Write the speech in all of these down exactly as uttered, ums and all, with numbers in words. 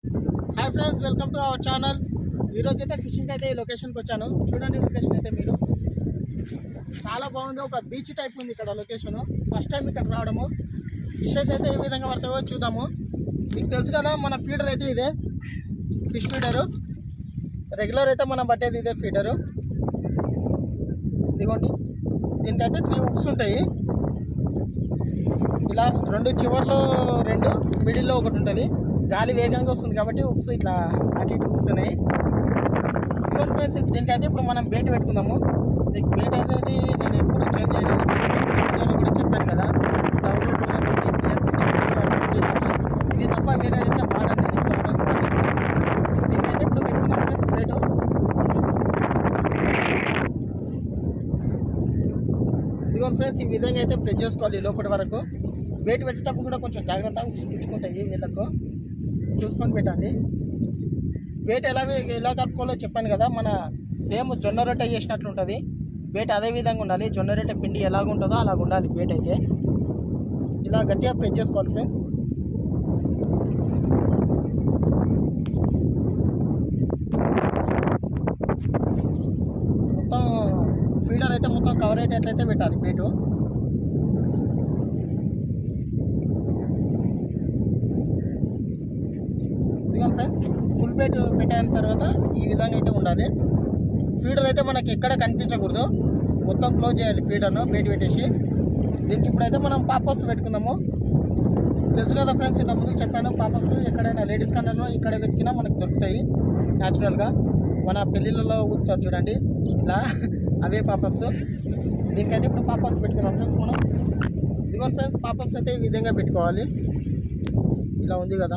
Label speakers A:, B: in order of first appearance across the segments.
A: Hi friends, welcome to our channel. ఈరోజు అయితే fishing అయితే ఈ లొకేషన్కి వచ్చాను. చూడండి లొకేషన్ అయితే మీరు చాలా బాగుంది. ఒక బీచ్ టైప్ ఉంది ఇక్కడ లొకేషన్. ఫస్ట్ టైం ఇక్కడ రావడము. ఫిషెస్ అయితే ఏ విధంగా పడతాయో చూద్దాము. మీకు తెలుసు కదా, మన ఫీడర్ అయితే ఇదే ఫిష్ ఫీడరు. రెగ్యులర్ అయితే మనం పట్టేది ఇదే ఫీడరు. ఇదిగోండి, దీనికైతే త్రీ హుక్స్ ఉంటాయి. ఇలా రెండు చివర్లో రెండు, మిడిల్లో ఒకటి ఉంటుంది. గాలి వేగంగా వస్తుంది కాబట్టి హుక్స్ ఇట్లా అటు ఇటు ఊగుతున్నాయి. ఇదిగోండి ఫ్రెండ్స్, దీనికైతే ఇప్పుడు మనం బేట్ పెట్టుకుందాము. మీకు బేట్ అనేది నేను ఎప్పుడు చేంజ్ చేయలేదు, వీడియోలో కూడా చెప్పాను కదా. తవుడు, గోధుమ పిండి, బియ్యం పిండి, అట్లా ఇది తప్ప వేరే అయితే వాడండి. దీనికైతే ఇప్పుడు పెట్టుకున్నాం ఫ్రెండ్స్ బేటు. ఇదిగోండి ఫ్రెండ్స్, ఈ విధంగా అయితే ప్రెస్ చేసుకోవాలి లోపటి వరకు. బేట్ పెట్టేటప్పుడు కూడా కొంచెం జాగ్రత్తగా ఉంచుకుంటాయి వీళ్ళకు, చూసుకొని పెట్టండి. బేట్ ఎలా ఎలా కలుపుకోవాలో చెప్పాను కదా. మన సేమ్ జొన్న రొట్టె చేసినట్లు ఉంటుంది బేట్, అదే విధంగా ఉండాలి. జొన్న రొట్టె పిండి ఎలాగ ఉంటుందో అలాగ ఉండాలి బేట్ అయితే. ఇలా గట్టిగా ప్రెస్ చేసుకోవాలి ఫ్రెండ్స్. మొత్తం ఫీడర్ అయితే మొత్తం కవర్ అయ్యేటట్లయితే పెట్టాలి బేటు. ఇదిగోండి ఫ్రెండ్స్, ఫుల్ బేట్ పెట్టిన తర్వాత ఈ విధంగా అయితే ఉండాలి. ఫీడర్ అయితే మనకి ఎక్కడ కనిపించకూడదు, మొత్తం క్లోజ్ చేయాలి ఫీడర్ను బేట్ పెట్టేసి. దీనికి ఇప్పుడైతే మనం పాపప్స్ పెట్టుకుందాము. తెలుసు కదా ఫ్రెండ్స్, ఇంత ముందుకు చెప్పాను, పాపప్స్ ఎక్కడైనా లేడీస్ కార్నర్లో ఇక్కడ వెతికినా మనకు దొరుకుతాయి న్యాచురల్గా. మన పెళ్ళిళ్ళలో ఊరుతారు చూడండి, ఇలా అవే పాపప్స్. దీనికైతే ఇప్పుడు పాపప్స్ పెట్టుకున్నాం ఫ్రెండ్స్ మనం. ఇదిగోండి ఫ్రెండ్స్, పాపప్స్ అయితే ఈ విధంగా పెట్టుకోవాలి. ఇలా ఉంది కదా,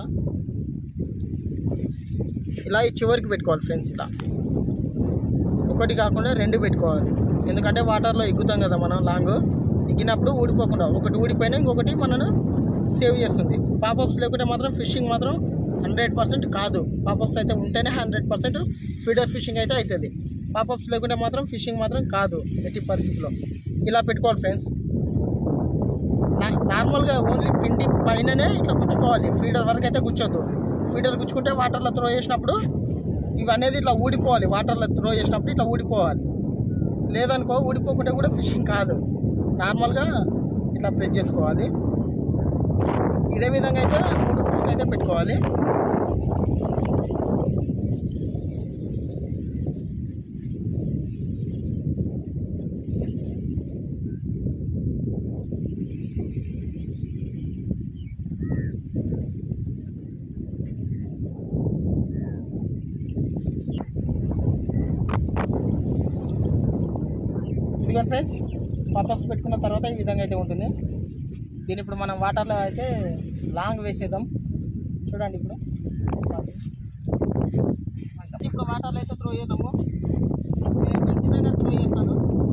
A: ఇలా ఈ చివరికి పెట్టుకోవాలి ఫ్రెండ్స్. ఇలా ఒకటి కాకుండా రెండు పెట్టుకోవాలి, ఎందుకంటే వాటర్లో ఎగ్గుతాం కదా మనం. లాంగ్ ఎగ్గినప్పుడు ఊడిపోకుండా, ఒకటి ఊడిపోయినా ఇంకొకటి మనను సేవ్ చేస్తుంది. పాపప్స్ లేకుంటే మాత్రం ఫిషింగ్ మాత్రం హండ్రెడ్ పర్సెంట్ కాదు. పాపప్స్ అయితే ఉంటేనే హండ్రెడ్ పర్సెంట్ ఫీడర్ ఫిషింగ్ అయితే అవుతుంది. పాపప్స్ లేకుంటే మాత్రం ఫిషింగ్ మాత్రం కాదు ఎట్టి పరిస్థితిలో. ఇలా పెట్టుకోవాలి ఫ్రెండ్స్. నార్మల్గా ఓన్లీ పిండి పైననే ఇట్లా గుచ్చుకోవాలి, ఫీడర్ వరకు అయితే గుచ్చొద్దు. ఫీడర్ గుచ్చుకుంటే వాటర్లో త్రో చేసినప్పుడు ఇవి అనేది ఇట్లా ఊడిపోవాలి. వాటర్లో త్రో చేసినప్పుడు ఇట్లా ఊడిపోవాలి, లేదనుకో ఊడిపోకుంటే కూడా ఫిషింగ్ కాదు. నార్మల్గా ఇట్లా ప్రెస్ చేసుకోవాలి. ఇదే విధంగా అయితే మూడు హుక్స్కి అయితే పెట్టుకోవాలి. ఇదిగోండి ఫ్రెండ్స్, పాపప్స్ పెట్టుకున్న తర్వాత ఈ విధంగా అయితే ఉంటుంది. దీని ఇప్పుడు మనం వాటర్లో అయితే లాంగ్ వేసేద్దాం. చూడండి ఇప్పుడు ఇప్పుడు వాటర్లో అయితే త్రో చేద్దాము. నేనైతే ఈ విధంగా త్రో చేస్తాను.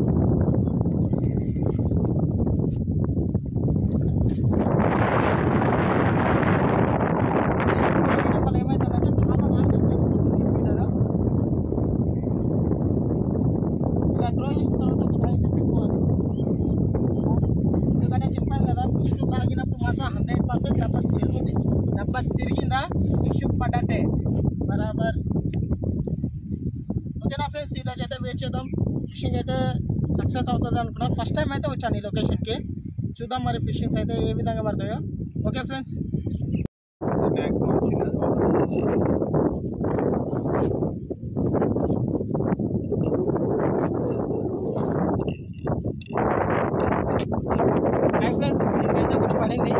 A: త్రో చేయడం వల్ల ఏమవుతుందంటే చాలా లాంగ్ అయిపోతుంది ఫీడర్. ఇలా త్రో చేసిన తర్వాత ఒక అయితే పెట్టుకోవాలి. ఎందుకంటే చెప్పాను కదా, ఫిష్ తాగినప్పుడు మాత్రం హండ్రెడ్ పర్సెంట్ డబ్బా తిరుగుతుంది. డబ్బా తిరిగిందా ఫిష్ పడ్డట్టే బరాబర్. ఓకేనా ఫ్రెండ్స్, ఈరోజు అయితే వెయిట్ చేద్దాం. ఫిషింగ్ అయితే సక్సెస్ అవుతుంది అనుకున్నా. ఫస్ట్ టైం అయితే వచ్చాను ఈ లొకేషన్కి. చూద్దాం మరి ఫిషింగ్స్ అయితే ఏ విధంగా పడతాయో. Okay friends. హాయ్ ఫ్రెండ్స్, దీనికైతే ఒకటి పడింది.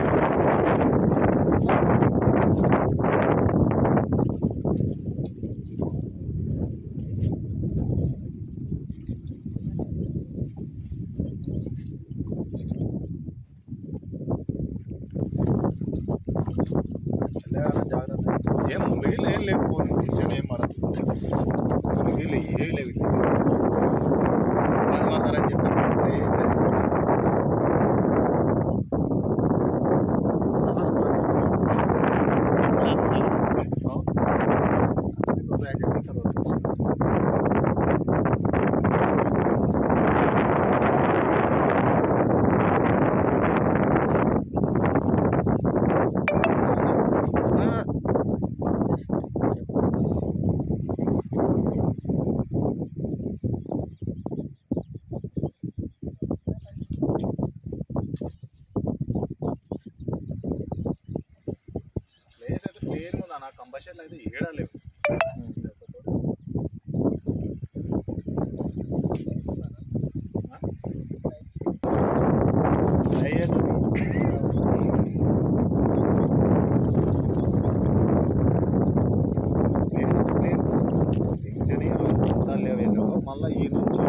B: ఏం మురిగిలు ఏం లేకపోను టెన్షన్ ఏం పడదు. మురిగిలు ఏం లేవు, అది మాట్లాడని చెప్పాను. లేని ముందు నా కంపల్సరీ అయితే ఏడలేవు మళ్ళీ ఈ నుంచి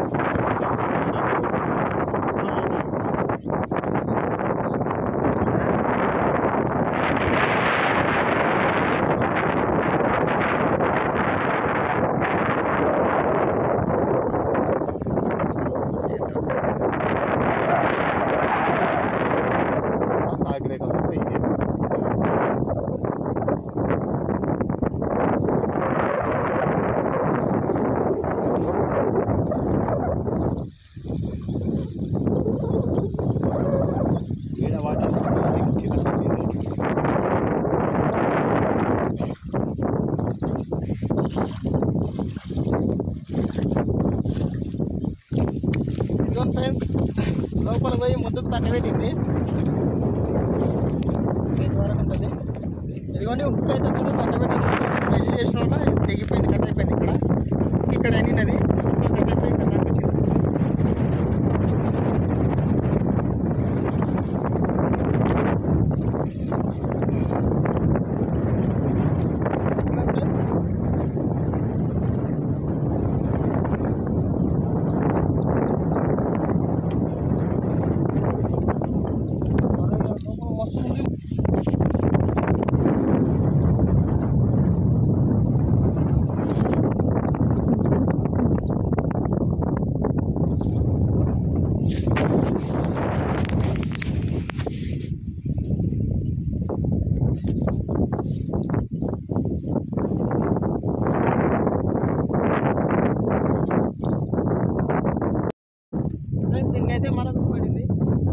B: ఆగ్రే కదా ఇది ఏడ వాటర్ చిన్న
A: ఇదిగో ఫ్రెండ్స్ లోపల పోయి ముందుకు తట్టబెట్టింది కేజీ వరకు ఉంటుంది. ఇదిగోండి ఉప్పు అయితే ముందు తట్టబెట్టింది బ్రష్ చేసిన వల్ల తెగిపోయింది, కట్ అయిపోయింది. ఇక్కడ ఇక్కడ ఎన్నినది కట్ అయిపోయి ఇక్కడ దాకా వచ్చింది. దీనికైతే మనకు పడింది.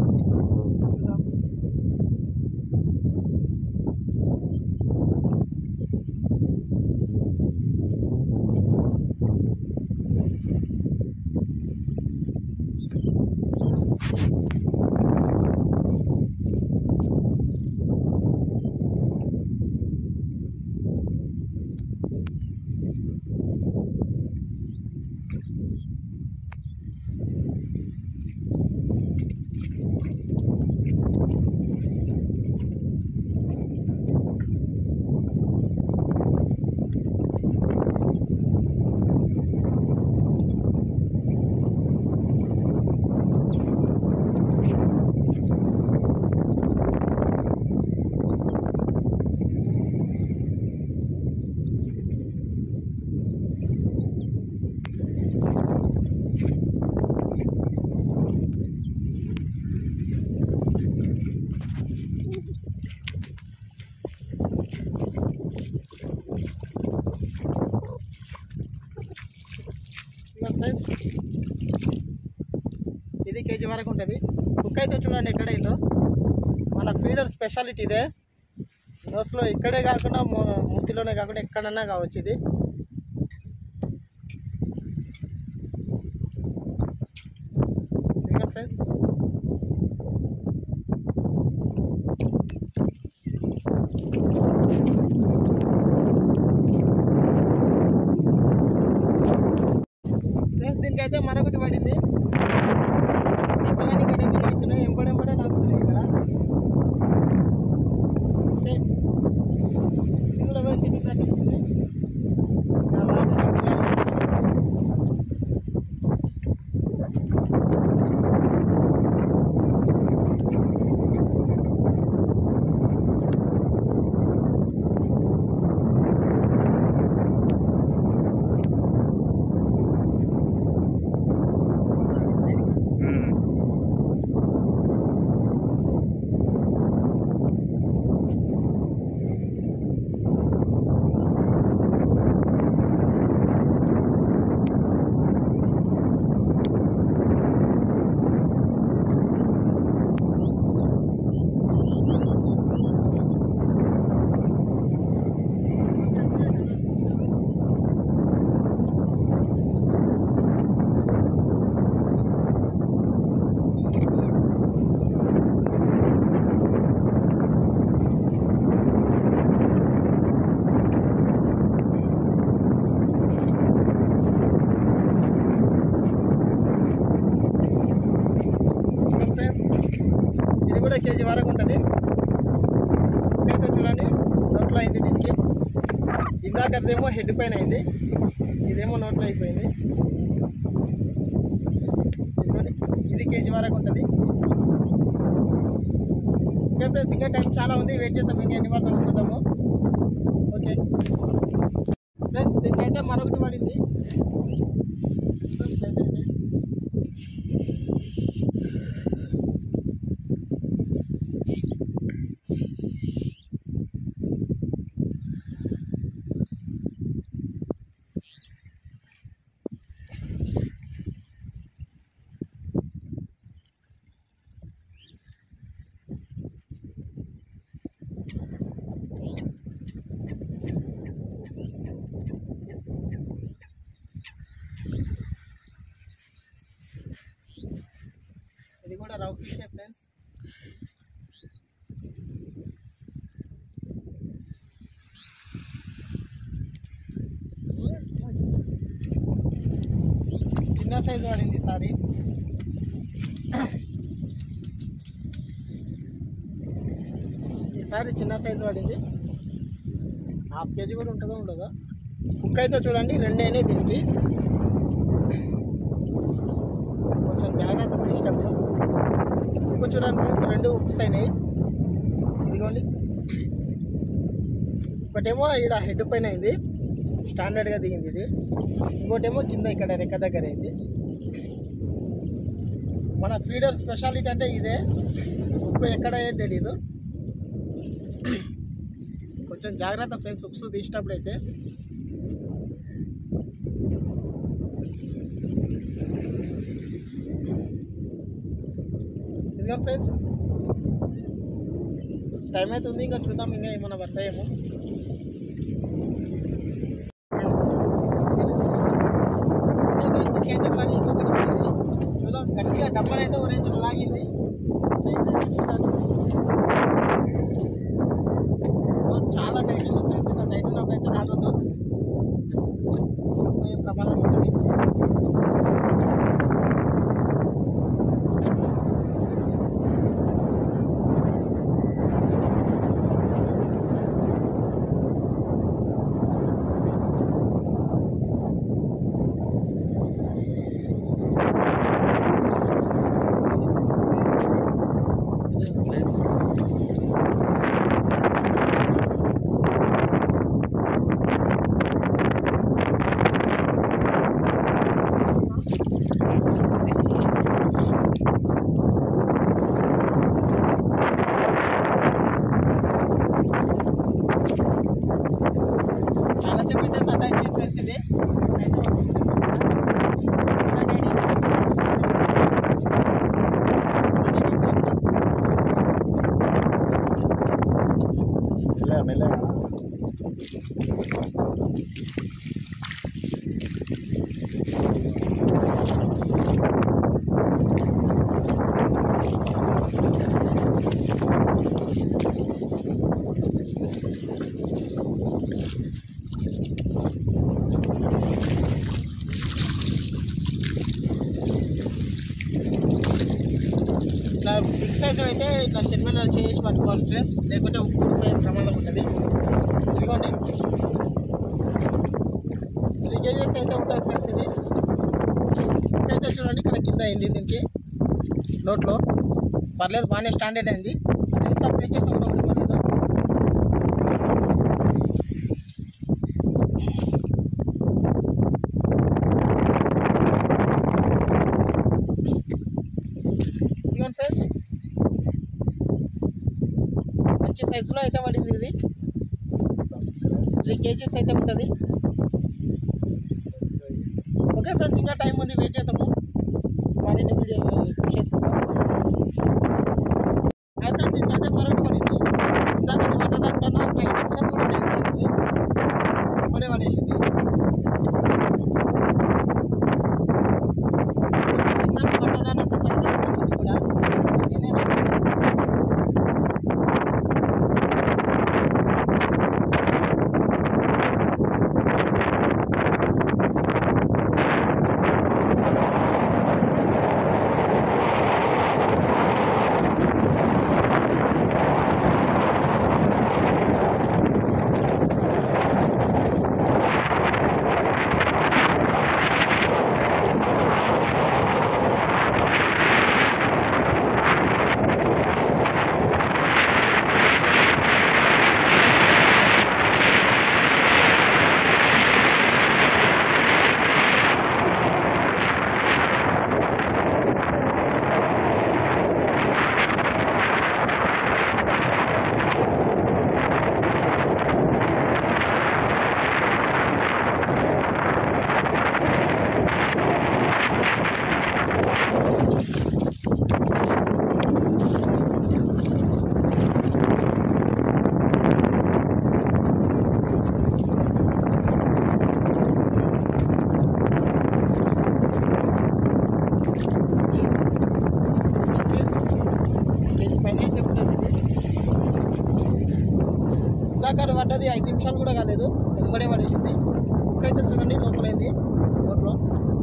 A: ఫ్రెండ్స్ ఇది కేజీ వరకు ఉంటుంది. కుక్ అయితే చూడండి ఎక్కడైందో. మన ఫీడర్ స్పెషాలిటీ ఇదే. నోస్లో ఇక్కడే కాకుండా మూతిలోనే కాకుండా ఎక్కడన్నా కావచ్చు ఇది. ఫ్రెండ్స్ ఫ్రెండ్స్ దీనికైతే మరొకటి పడింది. అక్కడానికి ఇక్కడ ఏమైనా అవుతున్నాయి, ఎంపడెంపడే నాకుతున్నాయి ఇక్కడ. ఇది కూడా పోయి చెట్టు తగ్గిస్తుంది. ఇందాకదేమో హెడ్ పైన అయింది, ఇదేమో నోట్లో అయిపోయింది. ఇది కేజీ వరకు ఉంటుంది. ఓకే ఫ్రెండ్స్, ఇంకా టైం చాలా ఉంది, వెయిట్ చేద్దాం, ఇంకా ఎన్ని వార్తలు చూద్దాము. ఓకే ఫ్రెండ్స్, దీనికైతే మరొకటి పడింది. ఇది కూడా రౌ ఫిష్ ఫ్రెండ్స్. చిన్న సైజు పడింది ఈసారి. ఈసారి చిన్న సైజు పడింది. హాఫ్ కేజీ కూడా ఉంటుందో ఉండదో. కుక్క అయితే చూడండి రెండు అయినాయి దీనికి. కొంచెం జాగ్రత్త తీసేటప్పుడు. కుక్క చూడండి ఫ్రెండ్స్, రెండు ఉక్స్ అయినాయి. ఇదిగోండి, ఒకటేమో ఇక్కడ హెడ్ పైన అయింది, స్టాండర్డ్గా దిగింది ఇది. ఇంకోటేమో కింద ఇక్కడ రెక్క దగ్గర అయింది. మన ఫీడర్ స్పెషాలిటీ అంటే ఇదే, ఉప్పు ఎక్కడ తెలీదు. కొంచెం జాగ్రత్త ఫ్రెండ్స్ ఉక్స్ తీసేటప్పుడు అయితే. ఇదిగో ఫ్రెండ్స్, టైం అవుతుంది, ఇంకా చూద్దాం ఇంకా ఏమైనా పడతాయేమో. అయితే మరి ఇంకొకటి చూద్దాం. గట్టిగా డబ్బలు అయితే ఓరేంజ్ లాగింది. చాలా టైట్ ఉంది ఫ్రెండ్స్, ఇంకా టైట్ ఉన్నప్పుడైతే తాగొద్దు, పోయే ప్రమాదం ఉంటుంది. చాలాసేపు అయితే సతాయించి ఫ్రెండ్స్ ఇది.
B: మెల్లగా మెల్లగా
A: ఇట్లా బిగ్ సైజ్ అయితే ఇట్లా షెడ్మెన్ చేసి పట్టుకోవాలి ఫ్రెండ్స్, లేకుంటే ఉప్పు ఉడిపోయే ప్రమాదం ఉంటుంది. ఇదిగోండి, త్రీ కేజీస్ అయితే ఉంటుంది ఫ్రెండ్స్ ఇది. అయితే చూడండి, ఇక్కడ కింద అయింది దీనికి నోట్లో. పర్లేదు, బాగానే స్టాండర్డ్ అయింది. ఎంత ప్లే చేసినా కూడా పర్లేదు. ఇదిగోండి ఫ్రెండ్స్, మంచి సైజులో అయితే పడింది ఇది. త్రీ కేజీస్ అయితే ఉంటుంది. ఓకే ఫ్రెండ్స్, ఇంకా టైం ఉంది, వెయిట్ చేద్దాము, మరిన్ని వీడియో చేసుకుంటాం. అయితే ఫ్రెండ్స్, ఇంకైతే మరొకటి పడింది. ఇందాక పడ్డదానికన్నా ఒక ఐదు నిమిషాలు కూడా టైం పడింది, ఇప్పుడే పడేసింది. ఇందాక పడ్డదాన్ని అంత సైజ్ వచ్చింది కూడా. నేనే కూడా కాలేదు, వెంబడే పడేసింది. కుక్క అయితే చూడండి లోపలైంది నోట్లో.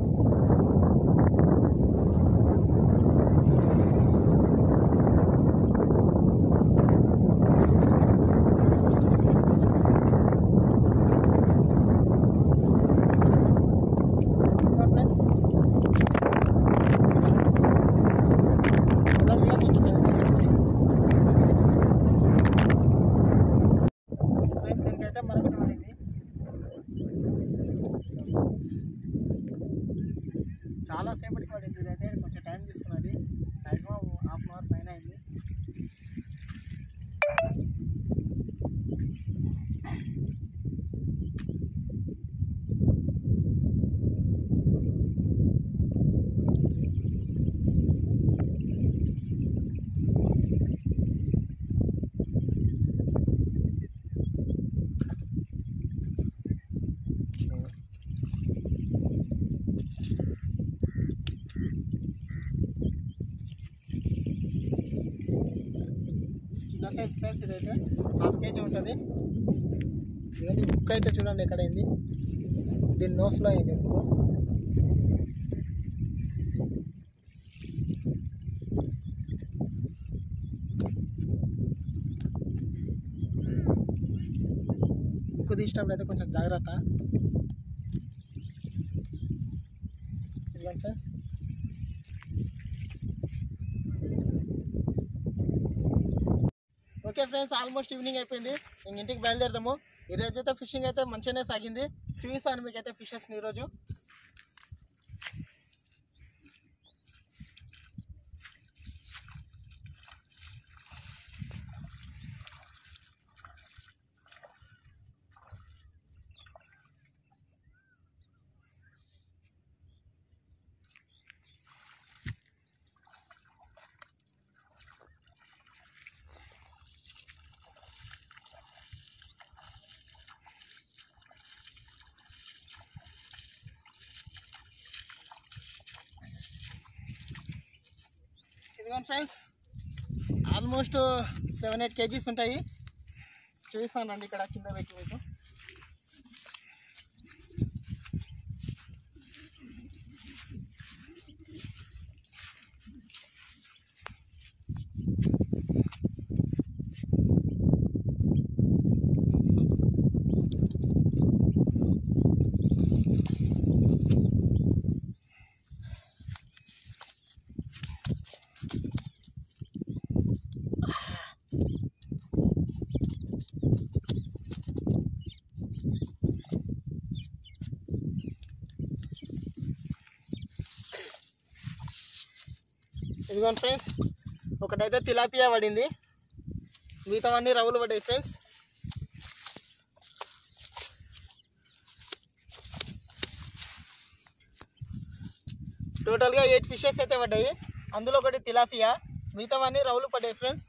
A: ఫ్రెండ్స్ దీనికైతే మరొకటి పడింది. చాలా సేపటికి పడింది. ఇదైతే కొంచెం టైం తీసుకున్నది, మ్యాక్సిమం హాఫ్ అన్ అవర్ పైన అయింది. చిన్న సైజ్ ఫ్రెండ్స్, ఇదైతే హాఫ్ కేజీ ఉంటుంది. ఇవన్నీ కుక్క అయితే చూడండి ఎక్కడైంది, దీని నోస్లో అయింది ఎక్కువ. కుక్క తీసినప్పుడు అయితే కొంచెం జాగ్రత్త. ఇదిగోండి friends, okay friends, almost evening అయిపోయింది. ఇంక ఇంటికి బయలుదేరదాము. ఈరోజు అయితే ఫిషింగ్ అయితే మంచిగానే సాగింది. చూపిస్తాను మీకైతే ఫిషెస్ని ఈరోజు. ఇదిగోండి friends, almost seven eight kgs ఉంటాయి. చూపిస్తానండి ఇక్కడ కింద పెట్టి మీకు. ఇదిగోండి ఫ్రెండ్స్, ఒకటైతే తిలాపియా పడింది, మిగతావన్నీ రవ్వులు పడ్డాయి ఫ్రెండ్స్. టోటల్గా ఎయిట్ ఫిషెస్ అయితే పడ్డాయి, అందులో ఒకటి తిలాపియా, మిగతావన్నీ రవ్వులు పడ్డాయి ఫ్రెండ్స్.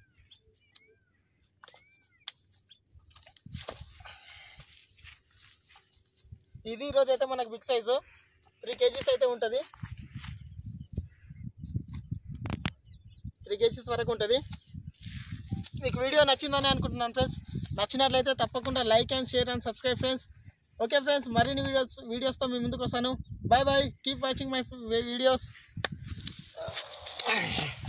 A: ఇది ఈరోజు అయితే మనకు బిగ్ సైజు త్రీ కేజీస్ అయితే ఉంటుంది. త్రీ కేజీస్ వరకు ఉంటుంది. మీకు వీడియో నచ్చిందని అనుకుంటున్నాను ఫ్రెండ్స్. నచ్చినట్లయితే తప్పకుండా like and share and subscribe friends. Okay friends, మరిన్ని వీడియోస్ వీడియోస్తో మీ ముందుకు వస్తాను. Bye bye, keep watching my videos.